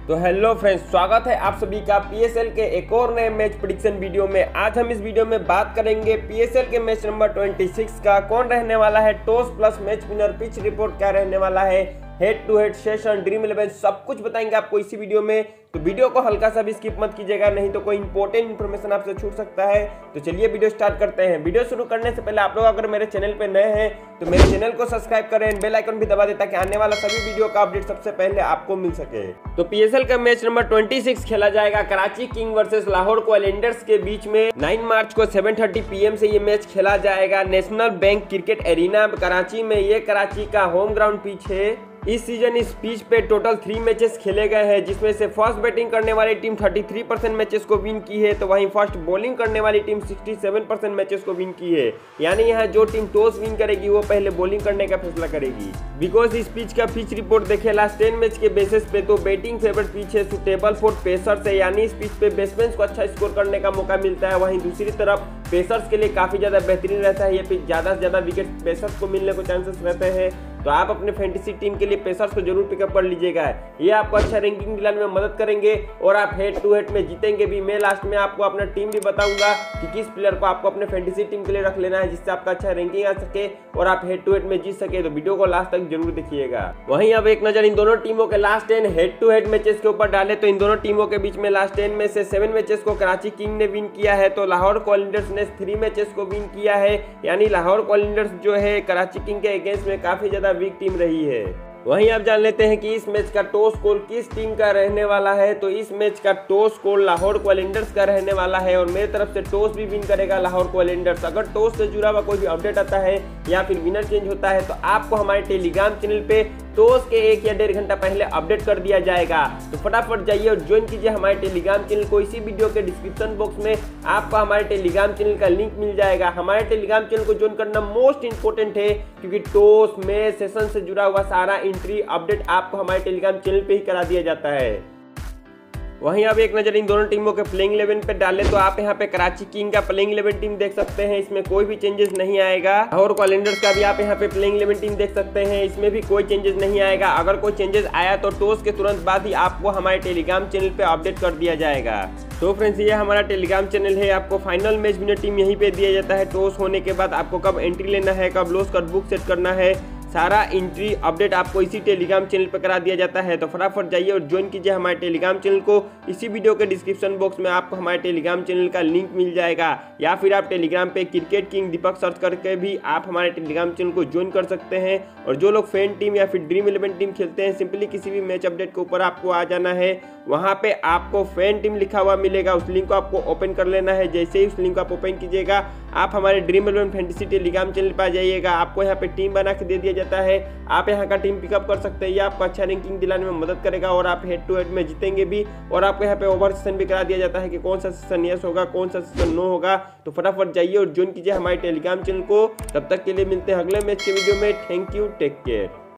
तो hello friends, स्वागत है आप सभी का पीएसएल के एक और नए मैच प्रेडिक्शन वीडियो में। आज हम इस वीडियो में बात करेंगे पीएसएल के मैच नंबर 26 का कौन रहने वाला है toss plus match winner, pitch report क्या रहने वाला है, head to head session, dream 11 सब कुछ बताएंगे आपको इसी वीडियो में। तो वीडियो को हल्का सा भी स्किप मत कीजिएगा, नहीं तो कोई इंपॉर्टेंट इन्फॉर्मेशन आपसे छूट सकता है। तो चलिए वीडियो स्टार्ट करते हैं। वीडियो शुरू करने से पहले आप लोग अगर मेरे चैनल पे नए हैं तो मेरे चैनल को सब्सक्राइब करें, बेल आइकन भी दबा दें ताकि आने वाला सभी वीडियो का अपडेट सबसे पहले आपको मिल सके। तो पीएसएल का मैच नंबर 26 खेला जाएगा कराची किंग वर्सेस लाहौर क्वालिंडर्स के बीच में। 9 मार्च को 7:30 PM से ये मैच खेला जाएगा National Bank Cricket Arena Karachi में। ये कराची का होम ग्राउंड पिच है। इस सीजन इस पिच पे टोटल 3 मैचेस खेले गए हैं, जिसमें से फर्स्ट बैटिंग करने वाली टीम 33% मैचेस को विन की है, तो वहीं फर्स्ट बॉलिंग करने वाली टीम 67% मैचेस को विन की है। यानी यहाँ जो टीम टॉस विन करेगी वो पहले बॉलिंग करने का फैसला करेगी। बिकॉज इस पिच का पिच रिपोर्ट देखे लास्ट 10 मैच के बेसिस पे तो बैटिंग फेवरेट पिच है, सुटेबल फॉर पेसर्स है, यानी इस पिच पे बैट्समैन को अच्छा स्कोर करने का मौका मिलता है। वहीं दूसरी तरफ पेसर्स के लिए काफी ज्यादा बेहतरीन रहता है। ये पिच ज्यादा से ज्यादा विकेट पेसर्स को मिलने को चांसेस रहते हैं, तो आप अपने फैंटेसी टीम के लिए पेसर्स को जरूर पिकअप कर लीजिएगा। ये आपको अच्छा रैंकिंग दिलाने में मदद करेंगे और आप हेड टू हेड में जीतेंगे भी। मैं लास्ट में आपको अपना टीम भी बताऊंगा कि किस प्लेयर को आपको अपने फैंटेसी टीम के लिए रख लेना है, जिससे आपका अच्छा रैंकिंग आ सके और आप हेड टू हेड में जीत सके। तो वीडियो को लास्ट तक जरूर देखिएगा। वहीं अब एक नजर इन दोनों टीमों के last 10 head to head matches के ऊपर डाले तो इन दोनों टीमों के बीच में लास्ट 10 में से 7 मैचेस को कराची किंग ने विन किया है, तो लाहौर क्वालिंडर्स ने 3 मैचेस को विन किया है। यानी लाहौर क्वालिंडर्स जो है कराची किंग के अगेंस्ट में काफी ज्यादा वीक टीम रही है। वहीं आप जान लेते हैं कि इस मैच का टॉस कॉल किस टीम का रहने वाला है। तो इस मैच का टॉस कॉल लाहौर क्वालिंडर्स का रहने वाला है और मेरी तरफ से टॉस भी विन करेगा लाहौर क्वालिंडर्स। अगर टॉस से जुड़ा हुआ कोई भी अपडेट आता है या फिर विनर चेंज होता है तो आपको हमारे टेलीग्राम चैनल पे टॉस के 1 या 1.5 घंटा पहले अपडेट कर दिया जाएगा। तो फटाफट जाइए और ज्वाइन कीजिए हमारे टेलीग्राम चैनल को। इसी वीडियो के डिस्क्रिप्शन बॉक्स में आपको हमारे टेलीग्राम चैनल का लिंक मिल जाएगा। हमारे टेलीग्राम चैनल को ज्वाइन करना मोस्ट इंपोर्टेंट है, क्योंकि टॉस मैच सेशन से जुड़ा हुआ सारा एंट्री अपडेट आपको हमारे टेलीग्राम चैनल पे ही करा दिया जाता है। वहीं अब एक नजर इन दोनों टीमों के प्लेइंग 11 पे डाले तो आप यहाँ पे कराची किंग का प्लेइंग 11 टीम देख सकते हैं। इसमें कोई भी चेंजेस नहीं आएगा। और क्वालिंडर्स का भी आप यहाँ पे प्लेइंग 11 टीम देख सकते हैं, इसमें भी कोई चेंजेस नहीं आएगा। अगर कोई चेंजेस आया तो टॉस के तुरंत बाद ही आपको हमारे टेलीग्राम चैनल पे अपडेट कर दिया जाएगा। तो फ्रेंड्स, ये हमारा टेलीग्राम चैनल है। आपको फाइनल मैच विनर टीम यहीं पे दिया जाता है। टॉस होने के बाद आपको कब एंट्री लेना है, कब लॉस कट बुक सेट करना है, सारा एंट्री अपडेट आपको इसी टेलीग्राम चैनल पर करा दिया जाता है। तो फटाफट जाइए और ज्वाइन कीजिए हमारे टेलीग्राम चैनल को। इसी वीडियो के डिस्क्रिप्शन बॉक्स में आपको हमारे टेलीग्राम चैनल का लिंक मिल जाएगा, या फिर आप टेलीग्राम पे क्रिकेट किंग दीपक सर्च करके भी आप हमारे टेलीग्राम चैनल को ज्वाइन कर सकते हैं। और जो लोग फैन टीम या फिर ड्रीम 11 टीम खेलते हैं, सिंपली किसी भी मैच अपडेट के ऊपर आपको आ जाना है। वहाँ पे आपको फैन टीम लिखा हुआ मिलेगा, उस लिंक को आपको ओपन कर लेना है। जैसे ही उस लिंक को आप ओपन कीजिएगा, आप हमारे ड्रीम 11 फैंटेसी टेलीग्राम चैनल पर आ जाइएगा। आपको यहाँ पे टीम बना के दे दिया जाता है, आप यहाँ का टीम पिकअप कर सकते हैं। ये आपको अच्छा रैंकिंग दिलाने में मदद करेगा और आप हेड टू हेड में जीतेंगे भी। और आपको यहाँ पे ओवर सेशन भी करा दिया जाता है कि कौन सा सेशन यस होगा, कौन सा सेशन नो होगा। तो फटाफट जाइए और ज्वाइन कीजिए हमारे टेलीग्राम चैनल को। तब तक के लिए मिलते हैं अगले मैच के वीडियो में। Thank you, take care.